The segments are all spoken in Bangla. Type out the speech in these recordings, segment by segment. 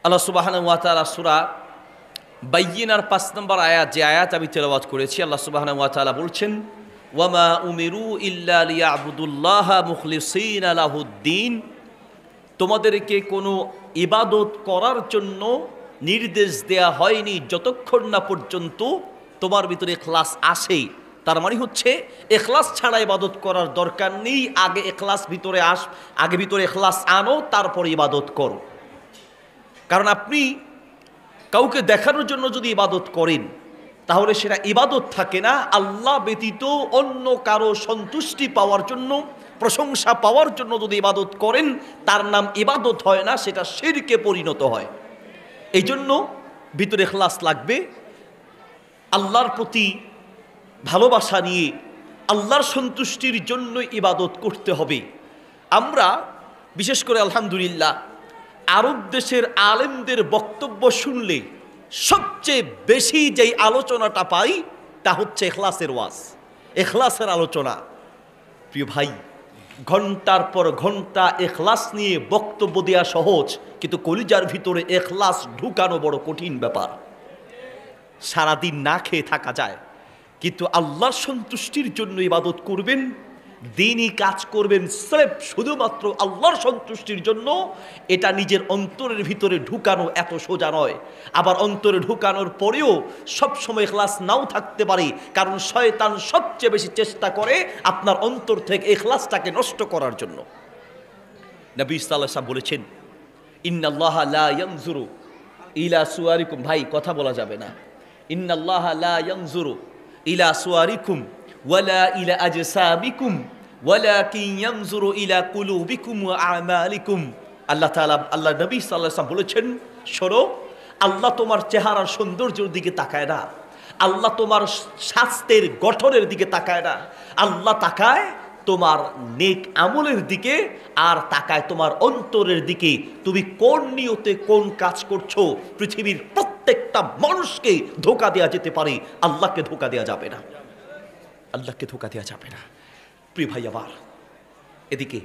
আল্লাহ সুবহানাহু ওয়া তাআলা সূরা বাইয়িনার ৫ নম্বর আয়াত, যে আয়াত আমি তেলাওয়াত করেছি, আল্লাহ সুবহানাহু ওয়া তাআলা বলছেন, ওয়ামা উমিরু ইল্লা লিয়াবুদুল্লাহা মুখলিসিনা লাহুদ্দিন, তোমাদেরকে কোনো ইবাদত করার জন্য নির্দেশ দেয়া হয়নি যতক্ষণ না পর্যন্ত তোমার ভিতরে ইখলাস আসে। তার মানে হচ্ছে ইখলাস ছাড়া ইবাদত করার দরকার নেই, আগে ভিতরে ইখলাস আনো, তারপরে ইবাদত করো। কারণ আপনি কাউকে দেখানোর জন্য যদি ইবাদত করেন তাহলে সেটা ইবাদত থাকে না। আল্লাহ ব্যতীত অন্য কারো সন্তুষ্টি পাওয়ার জন্য, প্রশংসা পাওয়ার জন্য যদি ইবাদত করেন তার নাম ইবাদত হয় না, সেটা শিরকে পরিণত হয়। এই জন্য ভিতরে ইখলাস লাগবে। আল্লাহর প্রতি ভালোবাসা নিয়ে আল্লাহর সন্তুষ্টির জন্য ইবাদত করতে হবে। আমরা বিশেষ করে আলহামদুলিল্লাহ আরব দেশের আলেমদের বক্তব্য শুনলে সবচেয়ে বেশি যেই আলোচনাটা পাই তা হচ্ছে ইখলাসের ওয়াজ, ইখলাসের আলোচনা। প্রিয় ভাই, ঘন্টার পর ঘন্টা ইখলাস নিয়ে বক্তব্য দেওয়া সহজ, কিন্তু কলিজার ভিতরে ইখলাস ঢুকানো বড় কঠিন ব্যাপার। সারাদিন না খেয়ে থাকা যায়, কিন্তু আল্লাহর সন্তুষ্টির জন্য ইবাদত করবেন, দ্বীনি কাজ করবেন স্রেফ শুধুমাত্র আল্লাহর সন্তুষ্টির জন্য, এটা নিজের অন্তরের ভিতরে ঢুকানো এত সোজা নয়। আবার অন্তরে ঢুকানোর পরেও সবসময় ইখলাস নাও থাকতে পারে, কারণ শয়তান সবচেয়ে বেশি চেষ্টা করে আপনার অন্তর থেকে ইখলাসটাকে নষ্ট করার জন্য। নবী সাল্লাল্লাহু আলাইহি ওয়াসাল্লাম বলেছেন, ইন্নাল্লাহা লা ইয়ানজুরু ইলা সুওয়ারিকুম, ভাই কথা বলা যাবে না, ইন্নাল্লাহা লা ইয়ানজুরু ইলা সুওয়ারিকুম ওয়ালা ইলা আজসামিকুম ওয়ালাকিন ইয়ানজুরু ইলা কুলুবিকুম ওয়া আমালিকুম। আল্লাহ তাআলা, আল্লাহ নবী সাল্লাল্লাহু আলাইহি ওয়াসাল্লাম বলেছেন, শোনো, আল্লাহ তোমার চেহারার সৌন্দর্যের দিকে তাকায় না, আল্লাহ তোমার স্বাস্থ্যের গঠনের দিকে তাকায় না, আল্লাহ তাকায় তোমার নেক আমলের দিকে, আর তাকায় তোমার অন্তরের দিকে। তুমি কোন নিয়তে কোন কাজ করছো। পৃথিবীর প্রত্যেকটা মানুষকে ধোঁকা দেওয়া যেতে পারে, আল্লাহকে ধোঁকা দেওয়া যাবে না, আল্লাহকে ধোঁকা দেওয়া যাবে না। প্রিয় ভাই, আবার এদিকে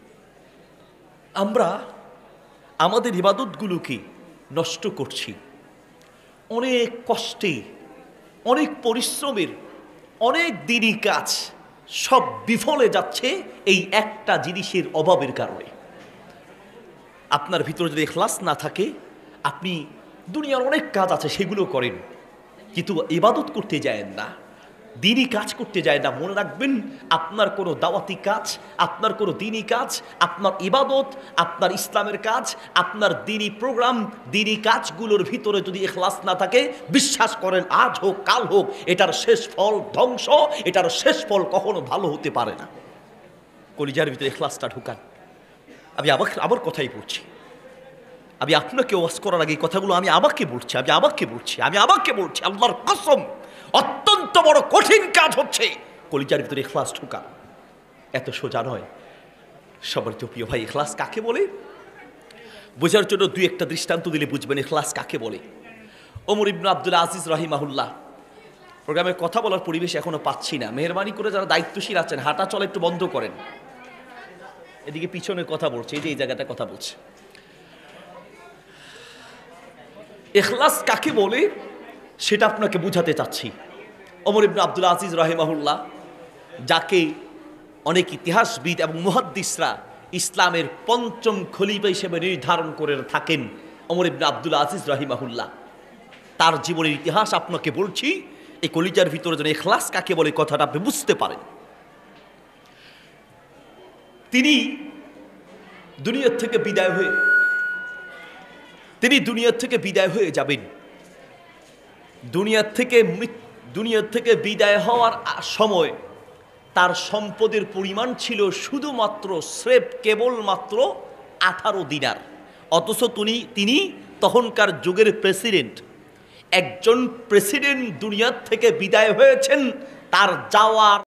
আমরা আমাদের ইবাদতগুলোকে নষ্ট করছি। অনেক কষ্টে, অনেক পরিশ্রমের, অনেক দিনই কাজ সব বিফলে যাচ্ছে এই একটা জিনিসের অভাবের কারণে। আপনার ভিতরে যদি ইখলাস না থাকে, আপনি দুনিয়ার অনেক কাজ আছে সেগুলো করেন, কিন্তু ইবাদত করতে যায়েন না, দিনই কাজ করতে যায় না। মনে রাখবেন, আপনার কোনো দাওয়াতি কাজ, আপনার কোনো দিনই কাজ, আপনার ইবাদত, আপনার ইসলামের কাজ, আপনার দিনই প্রোগ্রাম, দিনই কাজগুলোর ভিতরে যদি ইখলাস না থাকে, বিশ্বাস করেন আজ হোক কাল হোক, এটার শেষ ফল ধ্বংস, এটার শেষ ফল কখনো ভালো হতে পারে না। কলিজার ভিতরে ইখলাসটা ঢুকান। আমি আবার কথাই বলছি, আমি আপনাকে ওয়াজ করার আগে কথাগুলো আমি আমাকে বলছি, আল্লাহর কসম, অত্যন্ত বড় কঠিন কাজ হচ্ছে কলিজার ভিতরে ইখলাস ঢোকা। এত সোজা নয়। সবার তো প্রিয় ভাই, ইখলাস কাকে বলে বোঝার জন্য দুই একটা দৃষ্টান্ত দিলে বুঝবেন ইখলাস কাকে বলে। ওমর ইবনে আব্দুল আজিজ রাহিমাহুল্লাহ, প্রোগ্রামে কথা বলার পরিবেশ এখনো পাচ্ছি না, মেহরবানি করে যারা দায়িত্বশীল আছেন হাঁটা চলা একটু বন্ধ করেন। এদিকে পিছনে কথা বলছে, এই জায়গাটা কথা বলছে। ইখলাস কাকে বলে সেটা আপনাকে বুঝাতে চাচ্ছি। ওমর ইবনে আব্দুল আজিজ রাহিমাহুল্লাহ, যাকে অনেক ইতিহাসবিদ এবং মুহাদ্দিসরা ইসলামের পঞ্চম খলিফা হিসেবে নির্ধারণ করে থাকেন, ওমর ইবনে আব্দুল আজিজ রাহিমাহুল্লাহ, তার জীবনের ইতিহাস আপনাকে বলছি, এই কলিজার ভিতরে যেন ইখলাস কাকে বলে কথাটা আপনি বুঝতে পারেন। তিনি দুনিয়ার থেকে বিদায় হয়ে যাবেন। দুনিয়ার থেকে বিদায় হওয়ার সময় তার সম্পদের পরিমাণ ছিল শুধুমাত্র স্রেফ কেবলমাত্র 18 দিনার। অথচ তিনি তখনকার যুগের প্রেসিডেন্ট। একজন প্রেসিডেন্ট দুনিয়ার থেকে বিদায় হয়েছেন, তার যাওয়ার